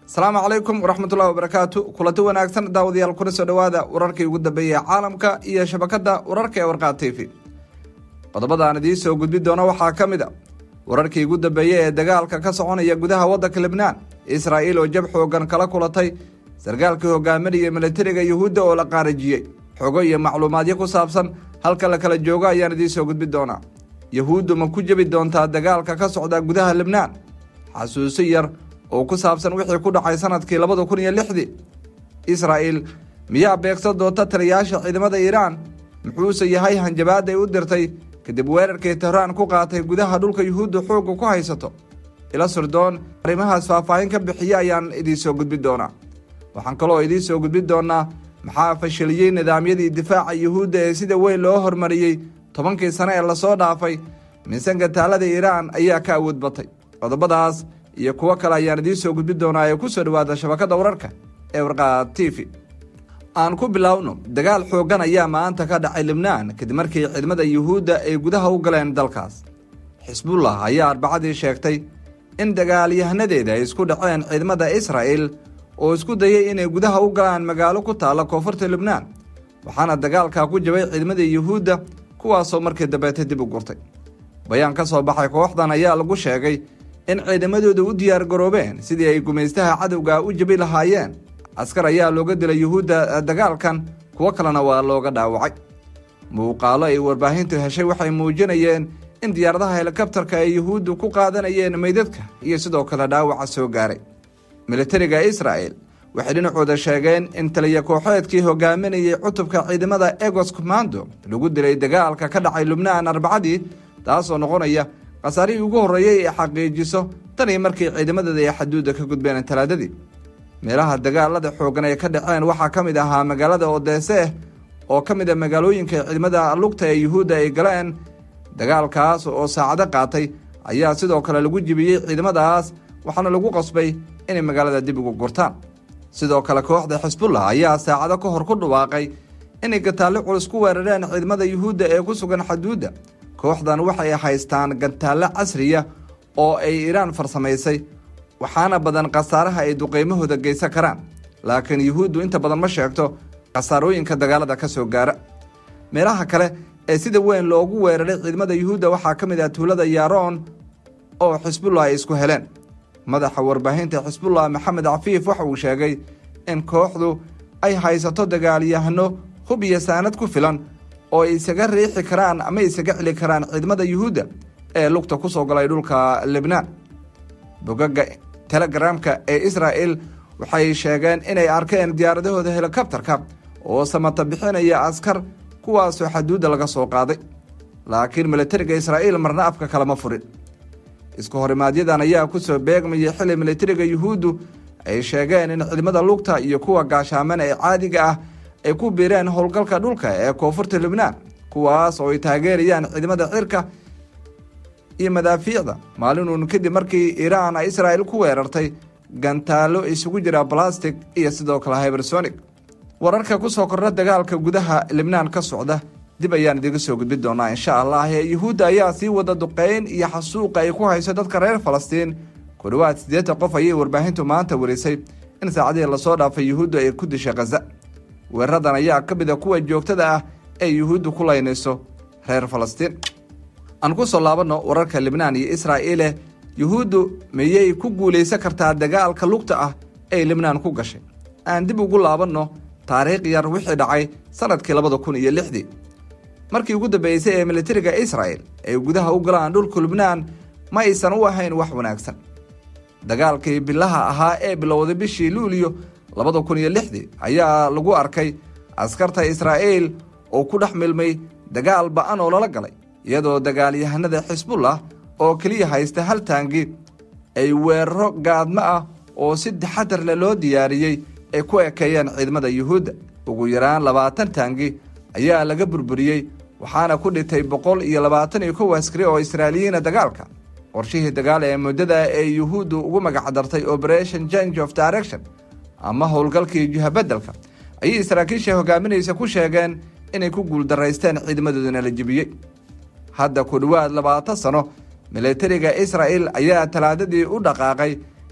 السلام عليكم ورحمة الله وبركاته. كلتي wanaagsan daawadayaal kuna soo dhawaada wararkii ugu dambeeyay caalamka iyo shabakada wararka ee Warqad TV. Qodobada aan idin soo gudbin doono waxaa kamid ah wararkii ugu dambeeyay ee dagaalka ka soconaya gudaha waddanka Lebanon. Israa'iil oo jab xoogan kala kulatay sargaalkii hogaaminaya militariga Yuhuudda oo la qaarajiyay. Xogo iyo macluumaadyo ku saabsan halka la kala joogo ayaan idin soo gudbin doonaa. Yuhuuddu ma ku jabi doontaa dagaalka ka socda gudaha Lebanon? Xasuusi yar oo ku saabsan wixii ku dhacay sanadkii 2006 Israa'iil miyaa beegsan doonta taliyaasha ciidamada Iiraan muxuu yahay hanjabaad ay u dirtay kadib weerarkii Tehran ku qaatay gudaha dhulka Yuhuuddu xoog ku haysato ila surdoon arrimahaas faahfaahin ka bixiya ayaan idin soo gudbin doonaa. Waxaan kaloo idin soo gudbin doonaa maxaa fashiliyay nidaamyadii difaaca Yuhuudda ee sida weyn loo hormariyay 10 sano ee la soo dhaafay miisaanka taalada Iiraan ayaa ka awood batay. Qodobadaas iyo kuwa kale ayaan idin soo gudbin doonaa ee ku soo dhawaada shabakada wararka ee Warqad TV. aan ku bilowno dagaal xoogan ayaa maanta ka dhacay Lebanon kadib markii ciidamada Yuhuudda ay gudaha u galeen dalkaas. Xisbullah ayaa Arbacadii sheegtay in dagaalyahannadeeda ay isku dhaceen ciidamada Israa'iil oo isku dayay inay gudaha u galaan magaalo ku taala koonfurta Lebanon. Waxaana dagaalka ku jabay ciidamada Yuhuudda kuwaas oo markii dambe dib u gurtay. Bayaan ka soo baxay kooxdan ayaa lagu sheegay in ciidamadooda u diyaar garoobeen sidii ay gumaystaha cadawga u jabi lahaayeen. Askar ayaa looga dilay Yuhuudda dagaalkan, kuwa kalena waa looga dhaawacay. Muuqaalo ay warbaahintu heshay waxay muujinayeen in diyaaradaha helikabtarka ay Yuhuuddu ku qaadanayeen meydadka iyo sidoo kale dhaawaca soo gaaray. Militariga Israa'iil waxay dhinacooda sheegeen in taliya kooxeedkii hogaaminayay cutubka ciidamada Egos Commando lagu dilay dagaalka ka dhacay Lebanon Arbacadii, taasoo noqonaya qasaarihii ugu horeeyay ee xaqiijiso tani markii ciidamadeeda ay xuduudda ka gudbeen Talaadadii. meelaha dagaalada xoogan ay ka dhaceen waxaa kamid ahaa magaalada Odessa oo kamid ah magaalooyinka ciidamada lugta ee Yuhuudda ay galeen. dagaalkaas oo saacado qaatay ayaa sidoo kale lagu jibiyay ciidamadaas waxaana lagu qasbay inay magaalada dib ugu gurtaan. sidoo kale kooxda Xisbullah ayaa saacado ka hor ku dhawaaqay inay gantaalle culus ku weerareen ciidamada Yuhuudda ee ku sugan xuduudda. kooxdan waxay haystaan gantaalle casriya oo ay Iiraan farsamaysay waxaana badan qasaaraha ay duqeymahooda geysan karaan, laakiin Yuhuuddu inta badan ma sheegto qasaarooyinka dagaalada ka soo gaara. meelaha kale ee sida weyn loogu weeraray ciidamada Yuhuudda waxaa kamid ah tuulada Yaron oo Xisbullah ay isku heleen. madaxa warbaahinta Xisbullah Maxamed Cafiif waxa uu sheegay in kooxdu ay haysato dagaalyahano hub iyo saanad ku filan oo ay isaga riixi karaan ama isaga cili karaan ciidamada Yuhuudda ee lugta ku soo galay dhulka Lebanon. bogagga Telegramka ee Israa'iil waxay sheegeen inay arkeen diyaaradahooda helikabtarka oo samata bixinaya askar kuwaas oo xuduudda laga soo qaaday, laakiin militariga Israa'iil marna afka kala ma furin. isku horimaadyadaan ayaa ku soo beegmayay xilli militariga Yuhuuddu ay sheegeen in ciidamada lugta iyo kuwa gaashaaman ee caadiga ah ay ku biireen howlgalka dhulka ee koonfurta Lebanon, kuwaas oo ay taageerayaan ciidamada cirka iyo madaafiicda maalinun kadib markii Iiraan ay Israa'iil ku weerartay gantaalo isugu jira plastic iyo sidoo kale hypersonic. wararka ku soo kordha dagaalka gudaha Lebanon ka socda dib ayaan idin soo gudbin doonaa insha Allah. Yuhuudda ayaa sii wada duqeyn iyo xasuuq ay ku hayso dadka reer Falastiin. ku dhawaad 8 qof ayay warbaahintu maanta warisay in saacadii la soo dhaafay Yuhuudda ay ku dishay Gaza. weeraradan ayaa ka mid ah kuwa joogtada ah ee Yuhuuddu ku leynayso reer Falastiin. aan ku soo laabano wararka Lebanon iyo Israa'iil. Yuhuuddu miyay ku guuleysan kartaa dagaalka lugta ah ee Lebanon ku gashay? aan dib ugu laabano taariikh yar wixii dhacay sanadkii 2006 markii ugu dambeysay ee militariga Israa'iil ay gudaha u galaan dhulka Lebanon ma aysan u ahayn wax wanaagsan. dagaalkii bilaha ahaa ee bilowday bishii Luulyo 2006 ayaa lagu arkay askarta Israa'iil oo ku dhex milmay dagaal ba'an oo lala galay, iyadoo dagaalyahanada Xisbullah oo kaliya haysta hal taangi ay weeraro gaadma ah oo si taxadar leh loo diyaariyay ay ku ekeeyeen ciidamada Yuhuudda. ugu yaraan 20 taangi ayaa laga burburiyay waxaana ku dhintay 121 askari oo Israa'iiliyiin dagaalka. qorshihii dagaal ee muddada ee Yuhuuddu ugu magac dartay Operation Change of Direction ama howlgalkii jiha bedelka ayay saraakiisha hogaaminaysa ku sheegeen inay ku guul daraysteen ciidamadoodana la jibiyay. hadda ku dhawaad 20 sano militariga Israa'iil ayaa Talaadadii u dhaqaaqay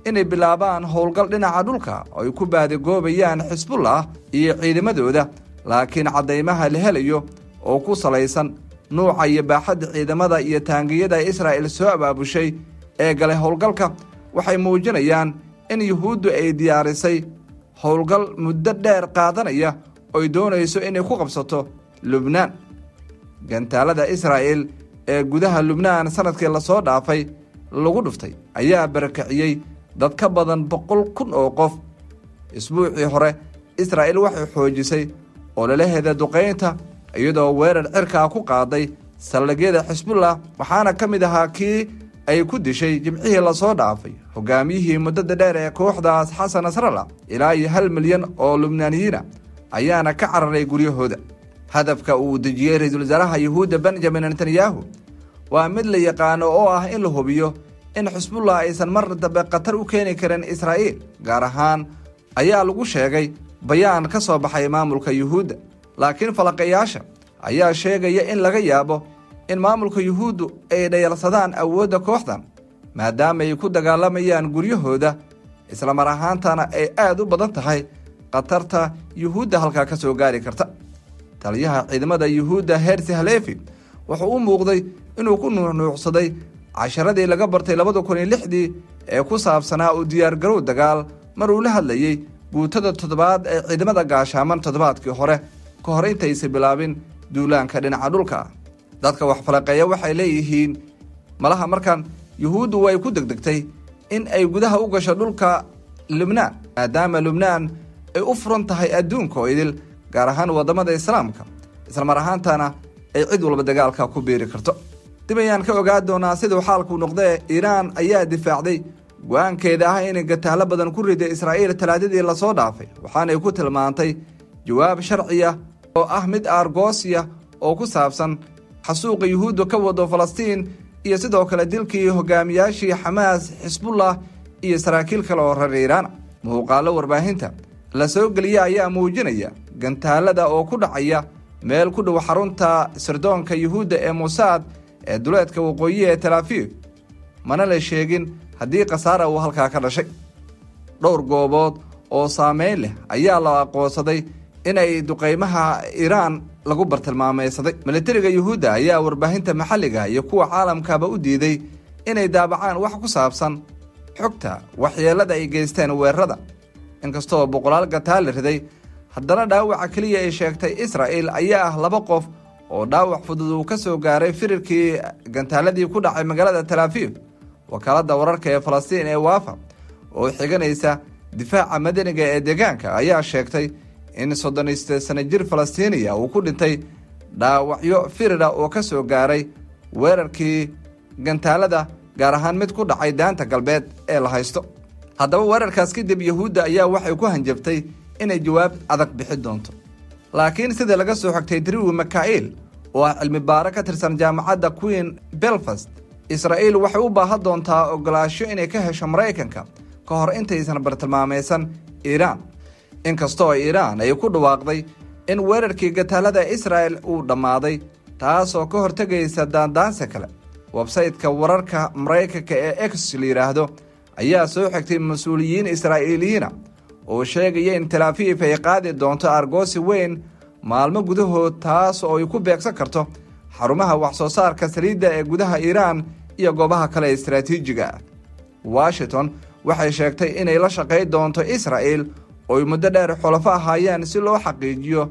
inay bilaabaan howlgal dhinaca dhulka oo ay ku baadigoobayaan xisbullah iyo ciidamadooda, laakiin caddaymaha la helayo oo ku salaysan nuuca iyo baaxadda ciidamada iyo taangiyada Israa'iil soo abaabushay ee galay howlgalka waxay muujinayaan in Yuhuuddu ay diyaarisay howlgal muddo dheer qaadanaya oo ay doonayso inay ku qabsato Lubnaan. Gantaalada Israa'iil ee gudaha Lubnaan sanadkii la soo dhaafay lagu dhuftay ayaa barakiciyay dad ka badan 100,000 oo qof. Isbuucii hore Israa'iil waxay xoojisay ololaheeda duqeynta iyadoo weerar cirka ku qaaday saldhigyada xisbullah, waxaana ka mid ahaa kii ay ku dishay jimcihii la soo dhaafay hogaamiyihii muddada dheer ee kooxdaas Xasan Nasrallah. ilaa 1 milyan oo Lubnaaniyiin ayaana ka cararay guryahooda. hadafka uu dejiyay ra'iisul wasaaraha Yuhuudda Benjamin Netanyahu waa mid la yaqaan oo ah in la hubiyo in xisbullah aysan mar dambe qatar u keeni karin Israa'iil, gaar ahaan ayaa lagu sheegay bayaan ka soo baxay maamulka Yuhuudda. laakiin falaqayaasha ayaa sheegaya in laga yaabo in maamulka Yuhuuddu ay dhayalsadaan awoodda kooxdan maadaama ay ku dagaalamayaan guryahooda, isla mar ahaantana ay aad u badan tahay qatarta Yuhuudda halka ka soo gaari karta. taliyaha ciidamada Yuhuudda Herzi Halevi wuxuu u muuqday inuu ku nuuxnuuxsaday casharadii laga bartay 2006 ee ku saabsanaa u diyaar garow dagaal maruu la hadlayay guutada 7aad ee ciidamada gaashaaman toddobaadkii hore ka hor intaysan bilaabin duulaanka dhinaca dhulka. dadka wax falaqeeya waxay leeyihiin malaha markan Yuhuuddu way ku degdegtay in ay gudaha u gasho dhulka Lubnaan maadaama Lubnaan ay u furan tahay adduunka oo idil, gaar ahaan wadamada Islaamka, isla mar ahaantana ay cid walba dagaalka ku biiri karto. dib ayaan ka ogaa doonaa siduu xaalku noqday. Iiraan ayaa difaacday go'aankeeda ah inay gataalo badan ku riday Israa'iil talaadadii la soo dhaafay, waxaana ay ku tilmaantay jawaab sharci ah oo ah mid argoosiya oo ku saabsan xasuuqa Yuhuuddu ka wado Falastiin iyo sidoo kale dilkii hogaamiyaashii Xamaas, Xisbullah iyo saraakiil kale oo reer Iiraan. muuqaalo warbaahinta la soo geliyay ayaa muujinaya gantaalada oo ku dhacaya meel ku dhow xarunta sirdoonka Yuhuudda ee Mossad ee duleedka waqooyi ee Tel Aviv, mana la sheegin haddii khasaare uu halkaa ka dhashay. dhowr goobood oo saameyn leh ayaa la aqoonsaday inay duqeymaha Iiraan lagu bartilmaameysaday. militariga Yuhuudda ayaa warbaahinta maxalliga iyo kuwa caalamkaba u diiday inay daabacaan wax ku saabsan xogta waxyeelada ay geysteen weerarada. inkastoo boqolaal gataal la riday, haddana dhaawaca kaliya ay sheegtay Israa'iil ayaa ah 2 qof oo dhaawac fudud uu ka soo gaaray firarkii gantaaladii ku dhacay magaalada Tel Aviv. wakaaladda wararka ee Falastiin ee Wafa oo xiganaysa difaaca madaniga ee deegaanka ayaa sheegtay in 30 sano jir Falastiiniya uu ku dhintay dhaawacyo firira oo ka soo gaaray weerarkii gantaalada, gaar ahaan mid ku dhacay daanta galbeed ee la haysto. haddaba weerarkaas kadib Yuhuudda ayaa waxay ku hanjabtay inay jawaab adag bixi doonto. laakiin sida laga soo xigtay Drew Mikhael oo ah cilmi baare ka tirsan jaamacadda Queen Belfast, Israa'iil waxay u baahan doontaa ogolaansho inay ka hesho Mareykanka ka hor intaysan bartilmaameysan Iiraan. inkastoo Iiraan ay ku dhawaaqday in weerarkii gataalada Israa'iil uu dhammaaday, taasoo ka hortagaysa daandaansi kale. website-ka wararka Mareykanka ee X la yiraahdo ayaa soo xigtay mas'uuliyiin Israa'iiliyiin oo sheegaya in Tel Aviv ay qaadi doonto argoosi weyn maalmo gudahood, taas oo ay ku beegsan karto xarumaha wax soo saarka saliidda ee gudaha Iiraan iyo goobaha kale ee istiraatiijiga ah. Washington waxay sheegtay inay la shaqeyn doonto Israa'iil oo ay muddo dheer xulafo ahaayeen si loo xaqiijiyo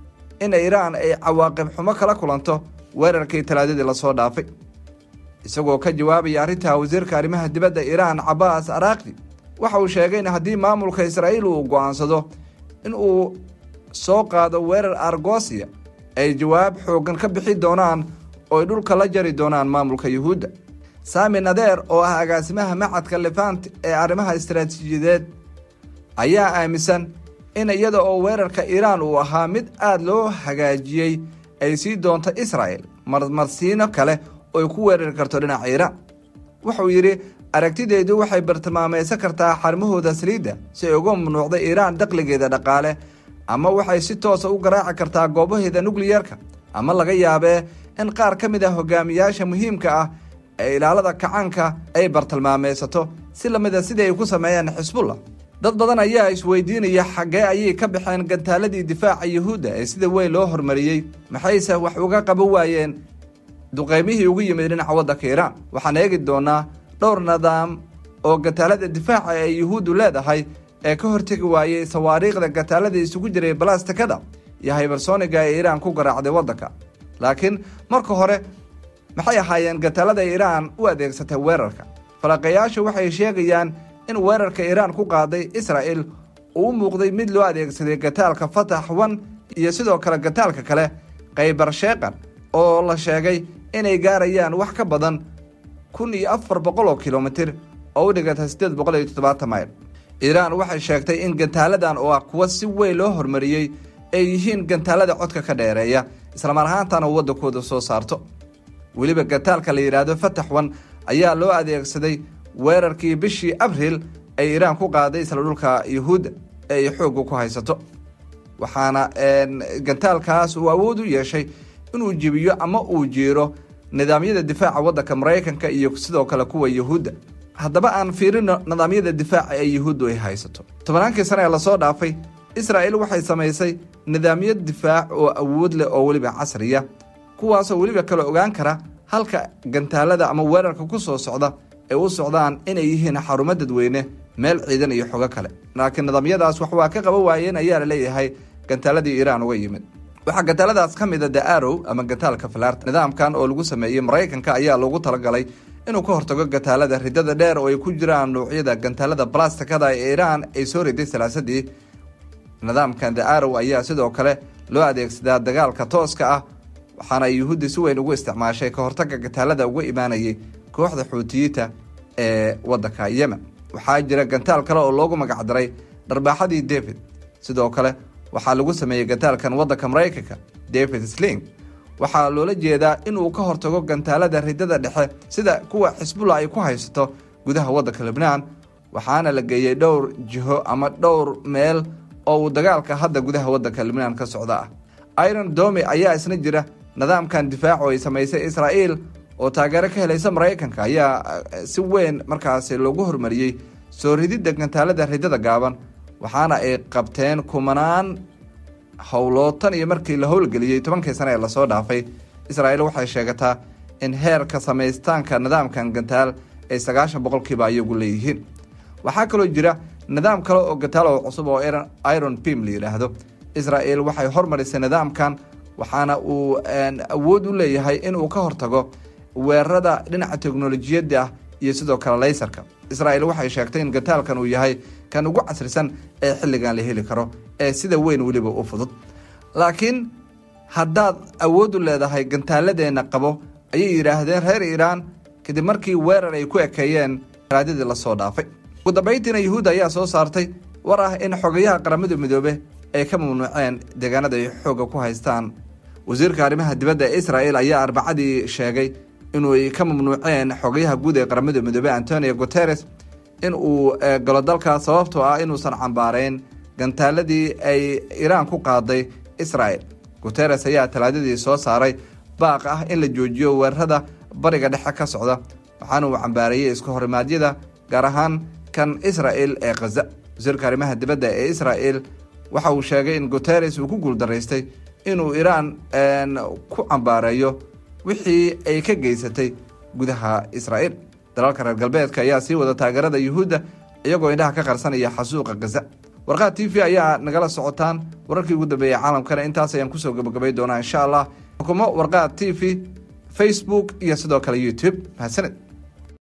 in Iiraan ay cawaaqib xumo kala kulanto weerarkii talaadadii la soo dhaafay. isagoo ka jawaabaya arrinta wasiirka arrimaha dibadda Iiraan Abbas Araghchi waxa uu sheegay in haddii maamulka Israa'iil uu go'aansado in uu soo qaado weerar argoosiya ay jawaab xoogan ka bixi doonaan oo ay dhulka la jari doonaan maamulka Yuhuudda. Sami Nader oo ah agaasimaha macadka Levant ee arrimaha istiraatiijiyadeed ayaa aaminsan in iyada oo weerarka Iiraan uu ahaa mid aad loo hagaajiyay ay sii doonto Israa'iil marmarsiino kale oo ay ku weerari karto dhinaca Iiraan. wuxuu yiri aragtideedu waxay bartilmaameysan kartaa xarumahooda saliidda si ay uga mamnuucdo Iiraan dakhligeeda dhaqaale, ama waxay si toos ah u garaaci kartaa goobaheeda nukliyeerka, ama laga yaabee in qaar ka mid ah hogaamiyaasha muhiimka ah ee ilaalada kacaanka ay bartilmaameysato si lamida sidii ay ku sameeyeen Xisbullah. dad badan ayaa isweydiinaya xagee ayay ka baxeen gantaaladii difaaca Yuhuudda ee sida weyn loo hormariyay, maxayse wax uga qaban waayeen duqeymihii ugu yimid dhinaca waddanka Iiraan. waxaan eegi doonaa dhowr nidaam oo gantaalada difaaca ay Yuhuuddu leedahay ee ka hortagi waayay sawaariikhda gantaalada isugu jiray balastikada iyo hypersoniga ee Iiraan ku garaacday waddanka. laakiin marka hore maxay ahaayeen gantaalada Iiraan u adeegsatay weerarka? falaqayaashu waxay sheegayaan in weerarka Iiraan ku qaaday Israa'iil uu muuqday mid loo adeegsaday gantaalka Fatah 1 iyo sidoo kale gantaalka kale Khaybar Sheekhan oo la sheegay inay gaarayaan wax ka badan 1400 kilomitir oo u dhiganta 870 mayl. Iiraan waxay sheegtay in gantaaladan oo kuwa si weyn loo hormariyay ay yihiin gantaalada codka ka dheereeya isla mar ahaantaana waddankooda soo saarto. weliba gantaalka la yiraahdo Fatah 1 ayaa loo adeegsaday weerarkii bishii Abriil ay Iiraan ku qaaday isla dhulka Yuhuudda ay xoog ku haysato. waxaana gantaalkaas uu awood u yeeshay inuu jibiyo ama uu jiiro nidaamyada difaaca waddanka Mareykanka iyo sidoo kale kuwa Yuhuudda. haddaba aan fiirino nidaamyada difaaca ee Yuhuuddu ay haysato. 10 sano la soo dhaafay Israa'iil waxay sameysay nidaamyo difaac oo awood leh oo weliba casri ah, kuwaas oo weliba kala ogaan kara halka gantaalada ama weerarka ku soo socda ay u socdaan inay yihiin xarumo dadweyne, meel ciidan iyo xogo kale. laakiin nidaamyadaas wax waa ka qaban waayeen ayaa la leeyahay gantaaladii Iiraan uga yimid. waxa gantaaladaas ka mid ah The Arrow ama gantaalka Falaarta. nidaamkan oo lagu sameeyay Mareykanka ayaa loogu talagalay inuu ka hortago gantaalada ridada dheer oo ay ku jiraan noocyada gantaalada balastikada ee Iiraan ay soo riday salaasadii. nidaamkan The Arrow ayaa sidoo kale loo adeegsadaa dagaalka tooska ah, waxaana Yuhuudda si weyn ugu isticmaashay ka hortagga gantaalada uga imaanayay kooxda Xuutiyiinta ee waddanka Yemen. waxaa jira gantaal kale oo loogu magac daray dharbaaxadii David. sidoo kale waxaa lagu sameeyay gantaalkan waddanka Mareykanka David Sling. waxaa loola jeedaa inuu ka hortago gantaalada ridada dhexe sida kuwa Xisbullah ay ku haysato gudaha waddanka Lebanon, waxaana la geeyay dhowr jiho ama dhowr meel oo dagaalka hadda gudaha waddanka Lebanon ka socda. Iron Dome ayaa isna jira nidaamkan difaac oo ay sameysay Israa'iil oo taageero ka helaysa Mareykanka ayaa si weyn markaas loogu hormariyay soo ridida gantaalada ridada gaaban, waxaana ay qabteen kumanaan howlootan iyo markii la howlgeliyay 10 sano ee la soo dhaafay. Israa'iil waxay sheegataa in heerka sameystaanka nidaamkan gantaal ay 90% ayagu leeyihiin. waxaa kaloo jira nidaam kale oo gantaal oo cusub oo Iron Beam la yiraahdo. Israa'iil waxay hormarisay nidaamkan, waxaana uu awood u leeyahay inuu ka hortago weerarada dhinaca teknoolajiyadda iyo sidoo kale laserka. Israa'iil waxay sheegtay in gantaalkan uu yahay kan ugu casrisan ee xilligan la heli karo ee sida weyn weliba u fudud. laakiin haddaad awood u leedahay gantaaladeena qabo ayay yiraahdeen reer Iiraan kadib markii weerar ay ku ekeeyeen raadidii la soo dhaafay. ugu dambeyntiina Yuhuudda ayaa soo saartay war ah in xogayaha qaramada midoobay ay ka mamnuuceen deegaanada ay xooga ku haystaan. wasiirka arrimaha dibadda ee Israa'iil ayaa Arbacadii sheegay inuu ay ka mamnuuceen xogayaha guud ee qaramada midoobay Antonio Guterres in uu galo dalka sababtoo ah inuusan cambaareen gantaaladii ay Iiraan ku qaaday Israa'iil. Guterres ayaa talaadadii soo saaray baaq ah in la joojiyo weerarada bariga dhexe ka socda, waxaana uu cambaarayay isku horimaadyada gaar ahaan kan Israa'iil ee Gaza. wasiirka arrimaha dibadda ee Israa'iil waxa uu sheegay in Guterres uu ku guuldareystay inuu Iiraan ku cambaareeyo wixii ay ka geysatay gudaha Israa'iil. dalalka reer galbeedka ayaa sii wada taageerada Yuhuudda iyagoo indhaha ka qarsanaya xasuuqa Gaza. Warqad TV ayaa nagala socotaan wararkii ugu dambeeyay caalamkana. intaas ayaan kusoo gabagabay doonaa insha Allah. Warqad TV, Facebook iyo sidoo kale YouTube. mahadsanid.